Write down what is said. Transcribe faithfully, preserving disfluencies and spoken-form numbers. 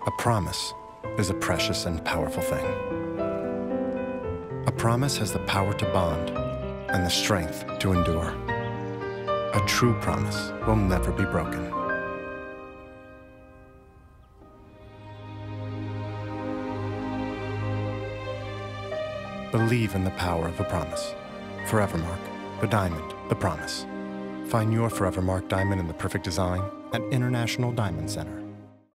A promise is a precious and powerful thing. A promise has the power to bond and the strength to endure. A true promise will never be broken. Believe in the power of a promise. Forevermark, the diamond, the promise. Find your Forevermark diamond in the perfect design at International Diamond Center.